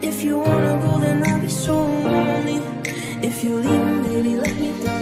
If you wanna go, then I'll be so lonely. If you leave, baby, let me down.